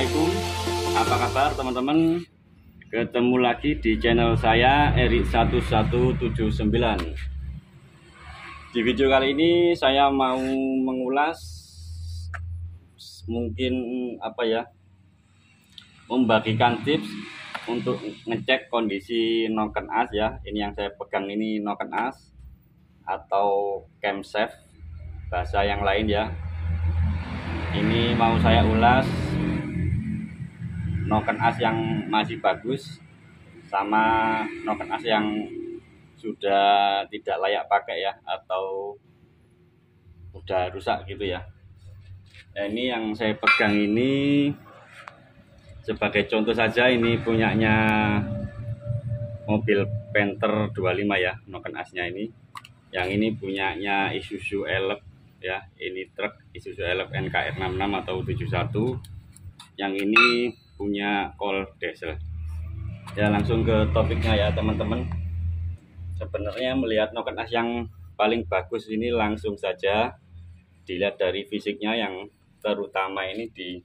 Assalamualaikum, apa kabar teman-teman? Ketemu lagi di channel saya Erik1179. Di video kali ini saya mau mengulas mungkin membagikan tips untuk ngecek kondisi noken as ya. Ini yang saya pegang ini noken as atau camshaft bahasa yang lain ya. Ini mau saya ulas noken as yang masih bagus sama noken as yang sudah tidak layak pakai ya, atau udah rusak gitu ya. Nah, ini yang saya pegang ini sebagai contoh saja, ini punyanya mobil Panther 25 ya, noken asnya ini. Yang ini punyanya Isuzu Elf ya, ini truk Isuzu Elf NKR 66 atau 71. Yang ini punya Col Diesel. Ya, langsung ke topiknya ya teman-teman. Sebenarnya melihat noken as yang paling bagus ini langsung saja dilihat dari fisiknya, yang terutama ini di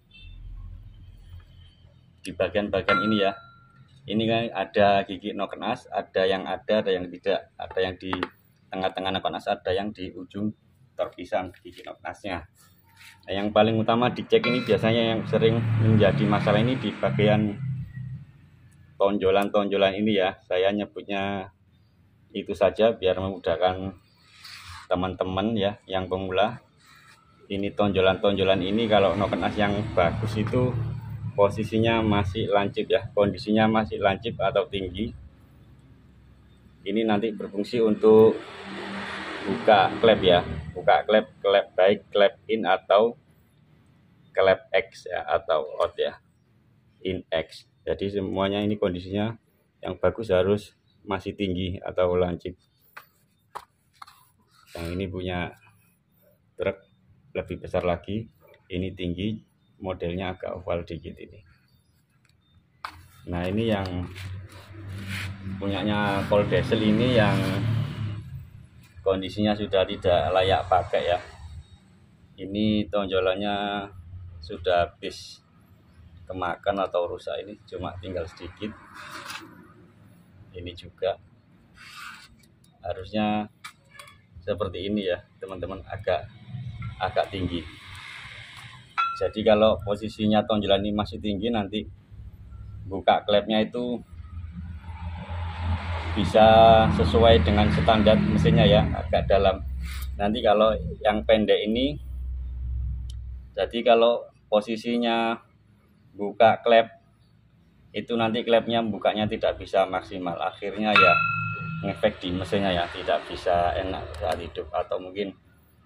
bagian-bagian ini ya. Ini kan ada gigi noken as, ada yang tidak, ada yang di tengah-tengah noken as, ada yang di ujung terpisah gigi noken asnya. Nah, yang paling utama dicek ini biasanya yang sering menjadi masalah ini di bagian tonjolan-tonjolan ini ya. Saya nyebutnya itu saja biar memudahkan teman-teman ya yang pemula. Ini tonjolan-tonjolan ini kalau noken as yang bagus itu posisinya masih lancip ya, kondisinya masih lancip atau tinggi. Ini nanti berfungsi untuk buka klep ya, buka klep baik klep in atau klep X ya, atau out ya, in X. Jadi semuanya ini kondisinya yang bagus harus masih tinggi atau lancip. Yang ini punya truk lebih besar lagi, ini tinggi, modelnya agak oval dikit ini. Nah, ini yang punyanya Col Diesel ini yang kondisinya sudah tidak layak pakai ya. Ini tonjolannya sudah habis kemakan atau rusak, ini cuma tinggal sedikit. Ini juga harusnya seperti ini ya teman-teman, agak tinggi. Jadi kalau posisinya tonjolan ini masih tinggi, nanti buka klepnya itu bisa sesuai dengan standar mesinnya ya, agak dalam. Nanti kalau yang pendek ini, jadi kalau posisinya buka klep itu nanti klepnya bukanya tidak bisa maksimal, akhirnya ya ngefek di mesinnya ya, tidak bisa enak saat hidup, atau mungkin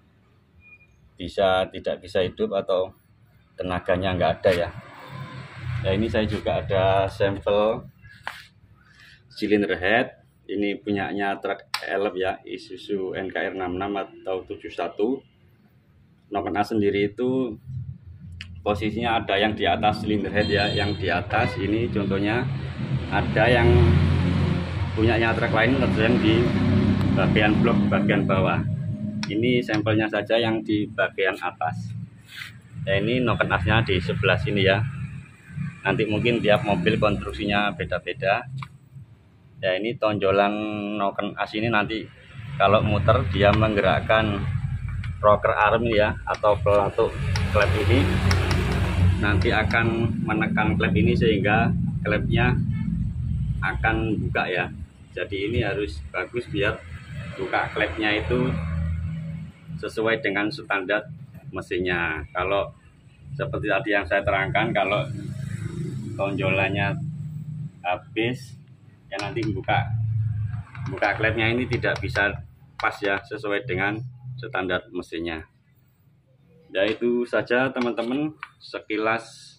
tidak bisa hidup atau tenaganya nggak ada ya. Nah, ini saya juga ada sampel cylinder head. Ini punyanya truk Elf ya, Isuzu NKR 66 atau 71. Noken as sendiri itu posisinya ada yang di atas cylinder head ya, yang di atas ini contohnya. Ada yang punyanya truk lain, ada yang di bagian blok bagian bawah. Ini sampelnya saja yang di bagian atas. Nah, ini noken asnya di sebelah sini ya. Nanti mungkin tiap mobil konstruksinya beda-beda. Ya, ini tonjolan noken as ini nanti kalau muter dia menggerakkan rocker arm ya, atau pelatuk klep ini nanti akan menekan klep ini sehingga klepnya akan buka ya. Jadi ini harus bagus biar buka klepnya itu sesuai dengan standar mesinnya. Kalau seperti tadi yang saya terangkan, kalau tonjolannya habis ya, nanti buka klepnya ini tidak bisa pas ya, sesuai dengan standar mesinnya. Ya, itu saja teman-teman sekilas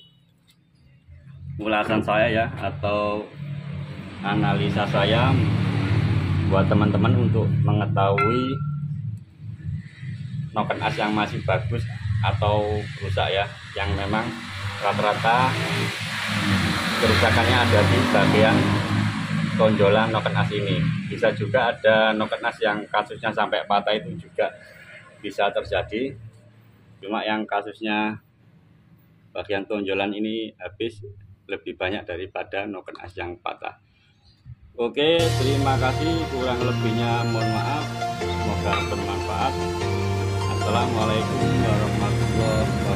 ulasan saya ya, atau analisa saya buat teman-teman untuk mengetahui noken as yang masih bagus atau rusak ya, yang memang rata-rata kerusakannya ada di bagian tonjolan noken as ini. Bisa juga ada noken as yang kasusnya sampai patah, itu juga bisa terjadi. Cuma yang kasusnya bagian tonjolan ini habis lebih banyak daripada noken as yang patah. Oke, terima kasih, kurang lebihnya mohon maaf, semoga bermanfaat. Assalamualaikum warahmatullahi wabarakatuh.